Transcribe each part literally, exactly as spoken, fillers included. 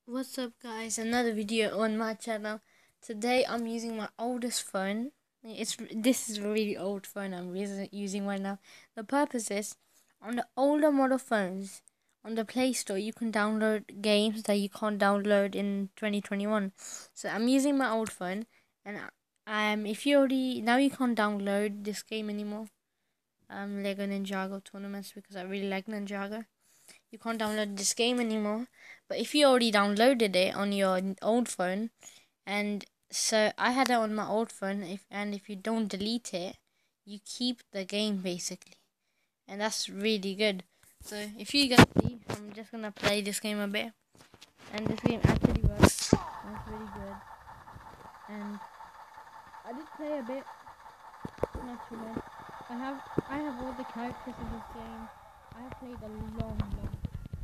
What's up, guys? Another video on my channel. Today I'm using my oldest phone. It's this is a really old phone I'm using using right now. The purpose is, on the older model phones, on the Play Store you can download games that you can't download in twenty twenty-one. So I'm using my old phone, and um if you already now you can't download this game anymore. Um, Lego Ninjago tournaments, because I really like Ninjago. You can't download this game anymore. But if you already downloaded it on your old phone, and so I had it on my old phone, if and if you don't delete it, you keep the game basically, and that's really good. So if you guys see, I'm just gonna play this game a bit, and this game actually works. That's really good. And I did play a bit, not too much. I have I have all the characters in this game. I have played a long, long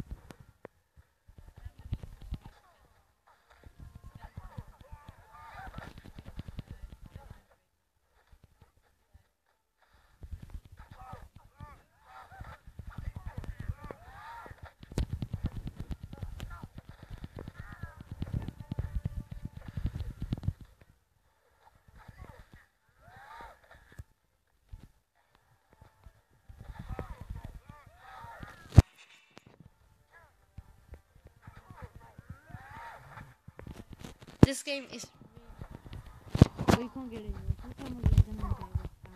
This game is. Oh, you can't get it. This time I'm gonna get it.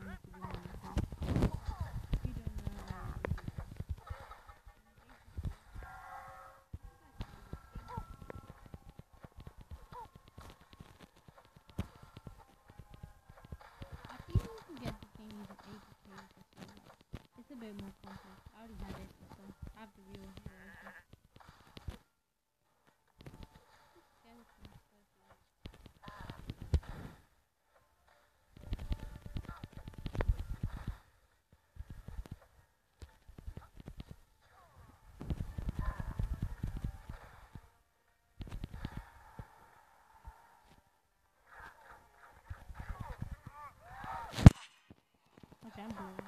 I think you can get this game using eighty K or something. It's a bit more complex. I already had it, so I have the real version. Okay, I'm blue.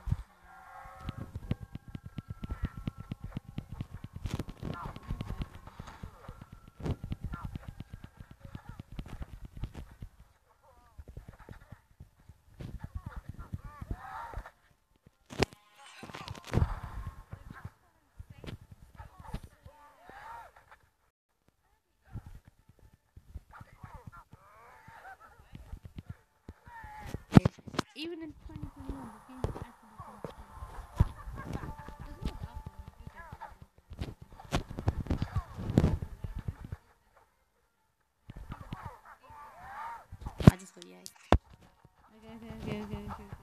Even in twenty twenty-one, the game is actually complex. It's not that far. I just got yikes. Okay, okay, okay, okay, okay. okay.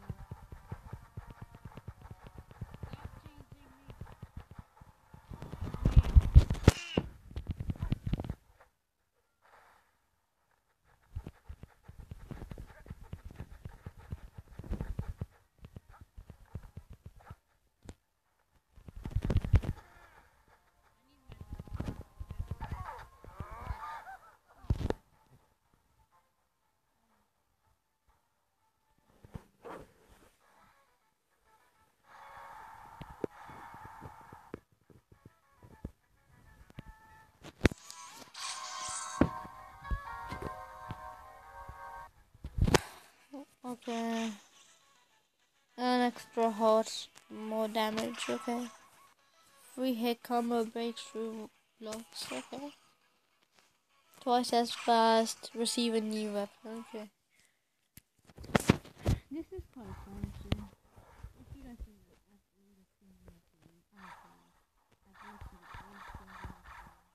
Okay. An extra horse, more damage, okay. Free hit combo breaks through blocks, okay. Twice as fast, receive a new weapon, okay. This is quite fun too. If you guys see that, that's all the things you have to do. I've listed all the things in this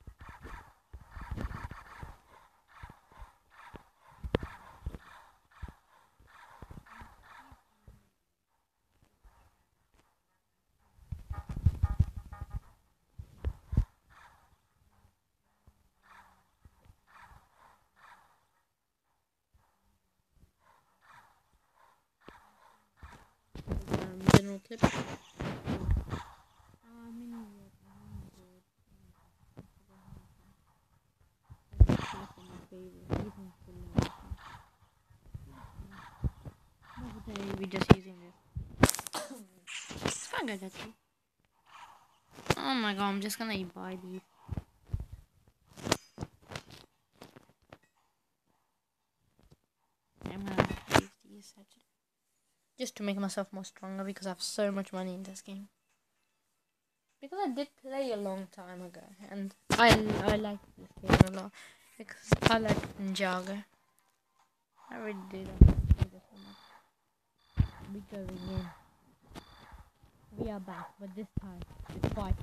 um, general clip. Uh, mini world, mini world. That's my favorite. Even for now. But today we're just using this. It's fine, guys, actually. Oh my god, I'm just gonna buy these. this actually. Just to make myself more stronger because I have so much money in this game. Because I did play a long time ago, and I I like this game a lot because I like ninjago. I really do like this one. We going in. We are back, but this time it's fight.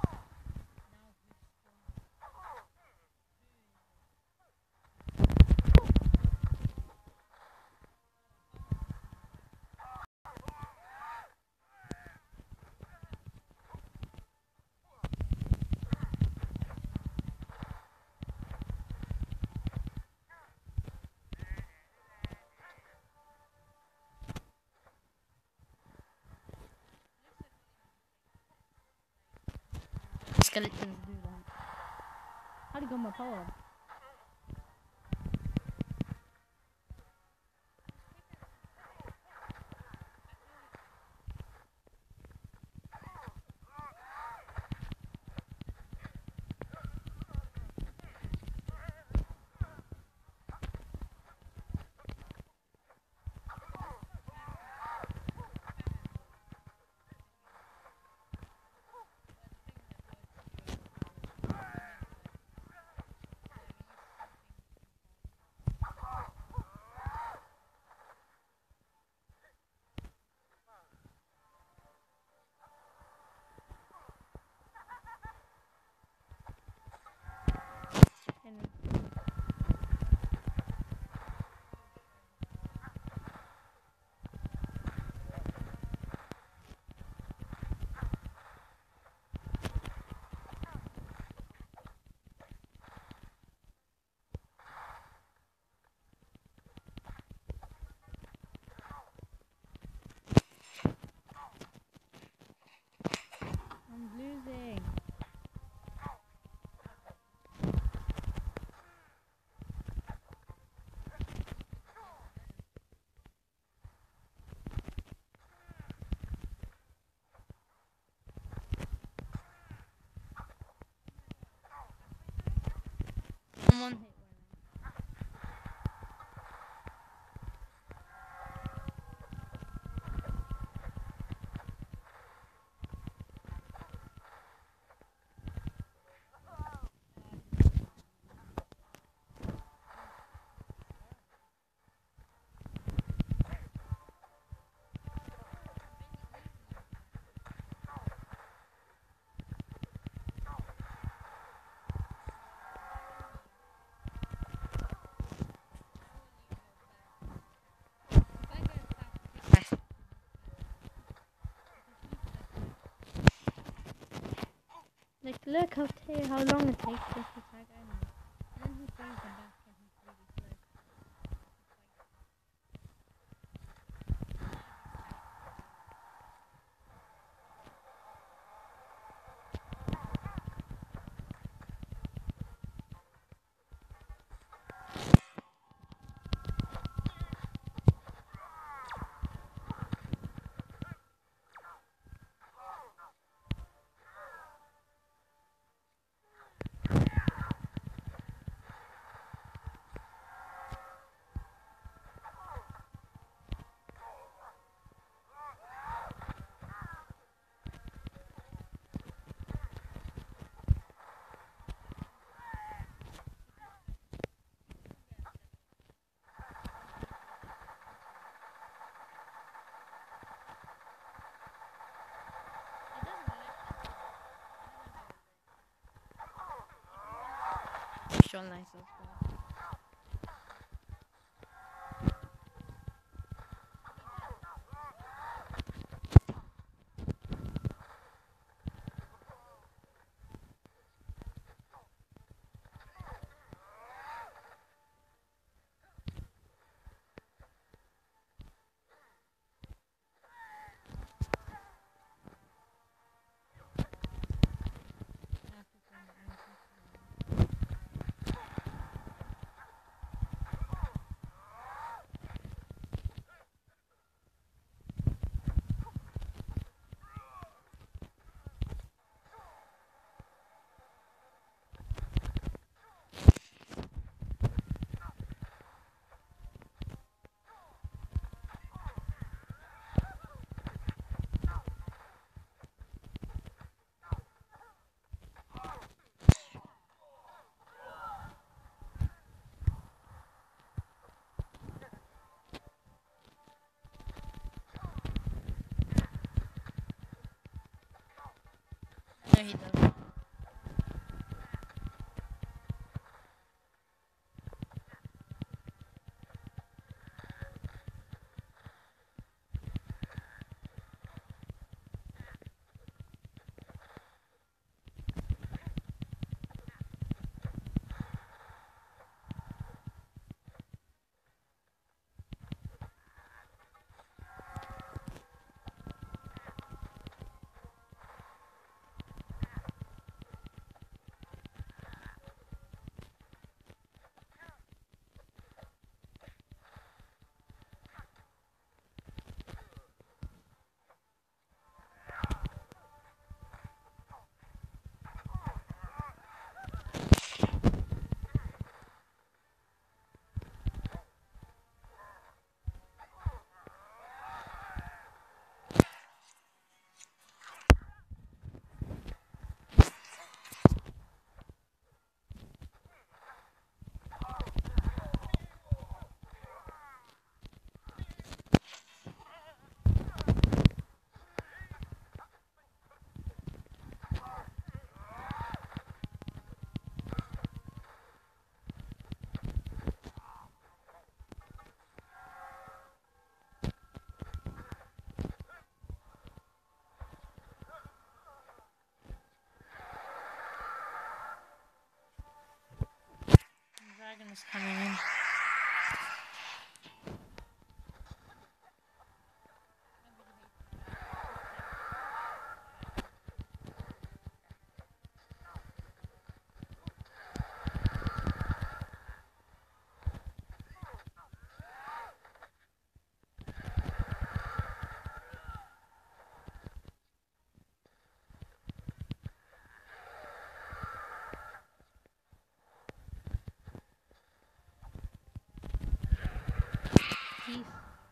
Skeletons do that. How do you get my power? I'm losing. I'm on hit right now. Like, look how t- how long it takes just to tag enemies. And then he brings them back and he's really slow. Sure, nice as well. he does. The dragon is coming in. Peace.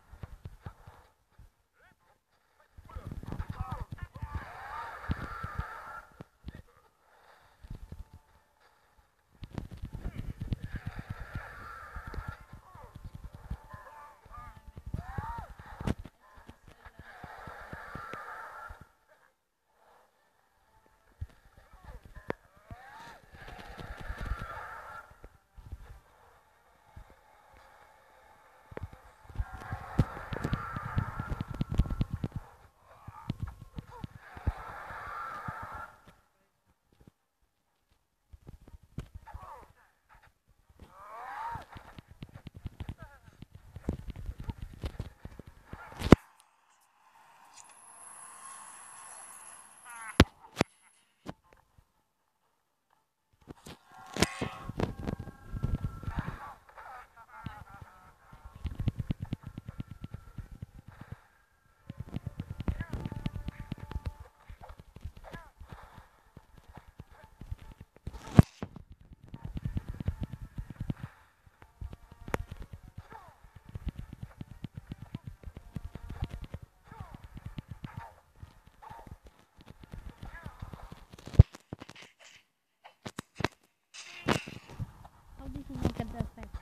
How did he make it that effect?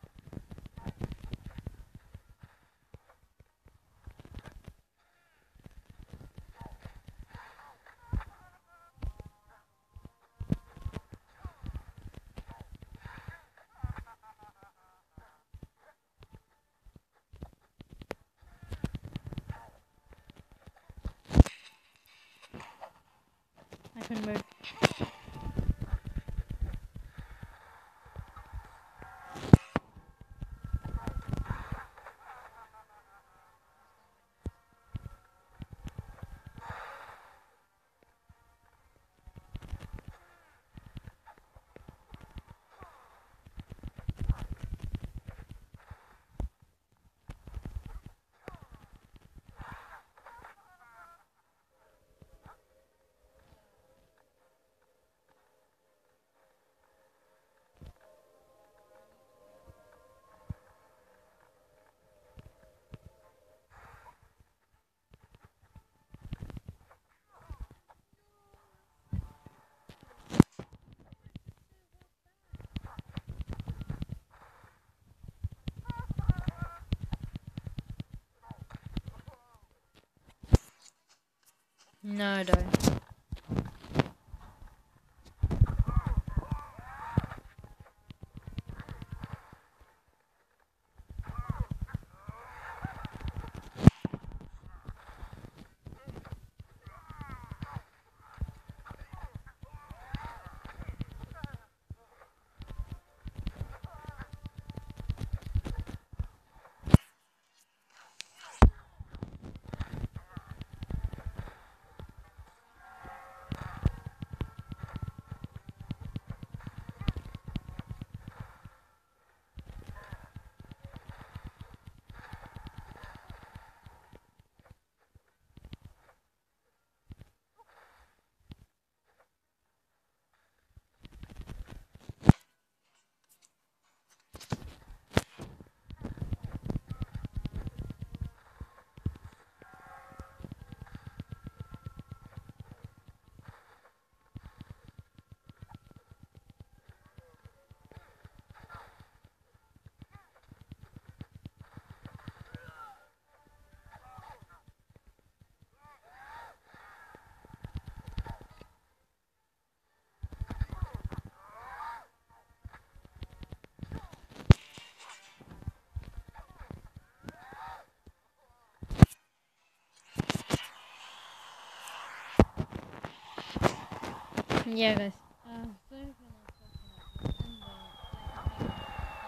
I can move. No, I don't. Yeah, guys. Uh, sorry if you're not talking about this, and, uh, like,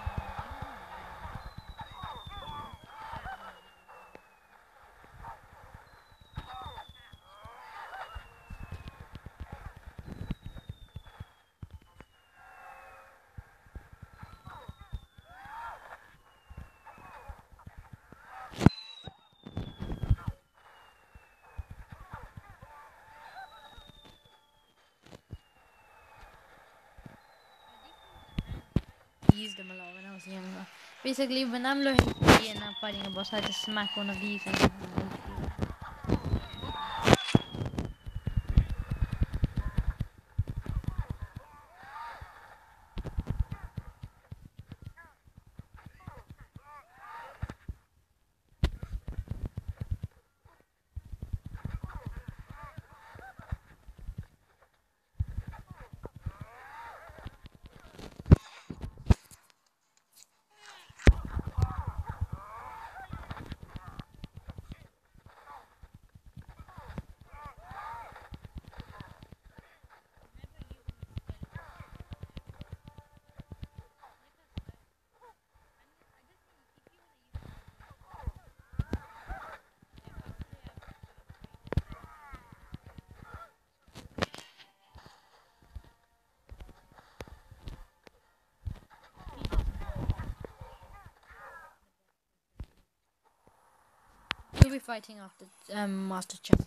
I used them a lot when I was younger. Basically, when I'm learning P and I'm fighting a boss, I just smack one of these and we'll be fighting after um, Master Champ.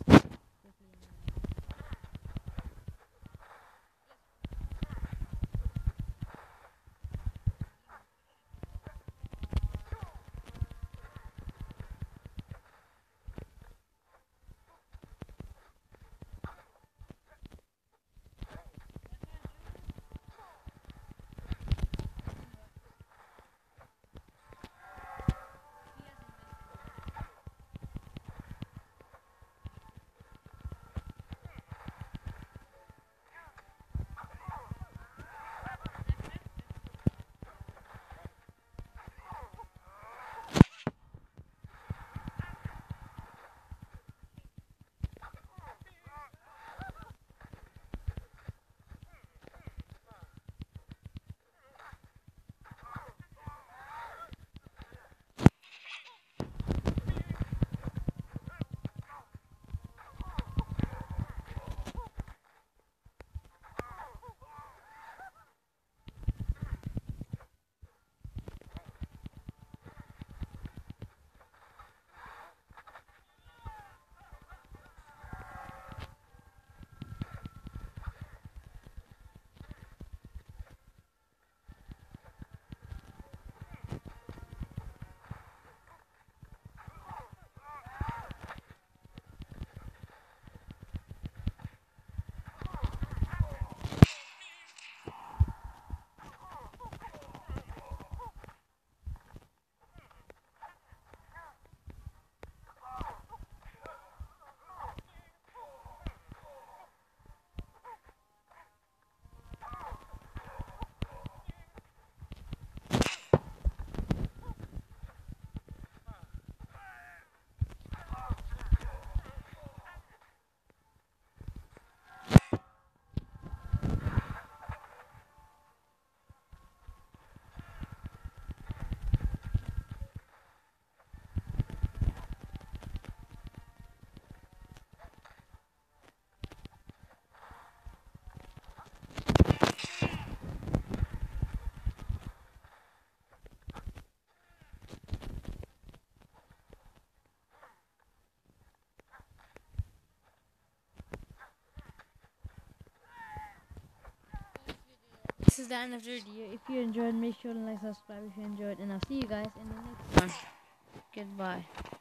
This is the end of the video. If you enjoyed, make sure to like, subscribe if you enjoyed, and I'll see you guys in the next one. Goodbye.